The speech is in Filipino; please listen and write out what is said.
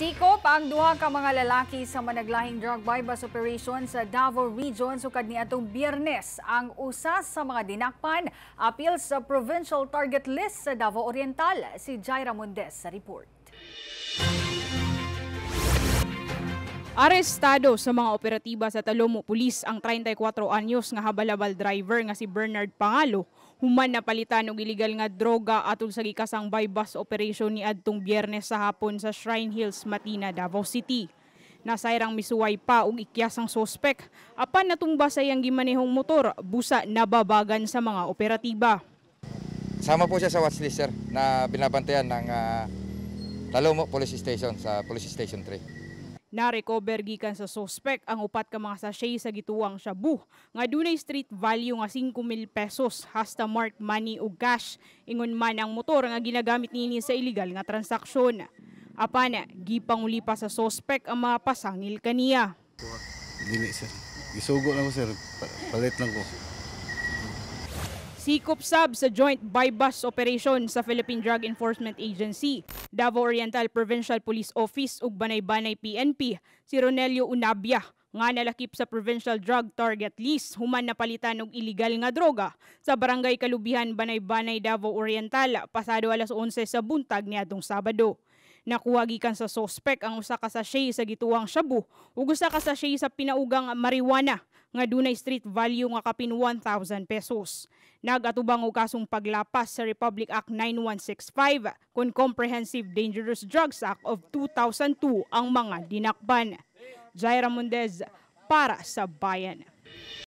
Gisikop ang duha ka mga lalaki sa managlahing drug bypass operation sa Davao Region sukad niadtong Biyernes. Ang usa sa mga dinakpan apil sa provincial target list sa Davao Oriental. Si Jaira Mondes sa report. Arestado sa mga operatiba sa Talomo Police ang 34 anyos nga habalabal driver nga si Bernard Pangalo. Human na palitan og illegal nga droga atol sa gikasang bypass operation ni adtong Biyernes sa hapon sa Shrine Hills, Matina, Davao City. Nasayrang misuway pa og ikyasang sospek apan natumba sa iyang gimanehong motor busa nababagan sa mga operatiba. Sama po siya sa watchlist sir na binabantayan ng Talomo Police Station sa Police Station 3. Na-recover gikan sa sospek ang upat ka mga sachet sa gituwang shabu nga dunay street value nga 5,000 pesos hasta marked money ug cash. Ingon man ang motor nga ginagamit nini sa illegal nga transaksyon. Apan gipanguli pa sa sospek ang mga pasangil kaniya. Dili sir. Gisugo lang ko sir. Palit lang ko. Sikop sab sa joint bypass operation sa Philippine Drug Enforcement Agency, Davao Oriental Provincial Police Office ug Banay-Banay PNP, si Ronelio Unabia nga nalakip sa Provincial Drug Target List human napalitan og illegal nga droga sa Barangay Kalubihan, Banay-Banay, Davao Oriental pasado alas 11 sa buntag niadtong Sabado. Nakuha gikan sa sospek ang usa ka sachet sa gituwang shabu ug usa ka sachet sa pinaugang marijuana nga dunay street value nga kapin 1,000 pesos. Nagatubang og kasong paglapas sa Republic Act 9165 kun Comprehensive Dangerous Drugs Act of 2002 ang mga dinakpan. Jaira Mondes para sa Bayan.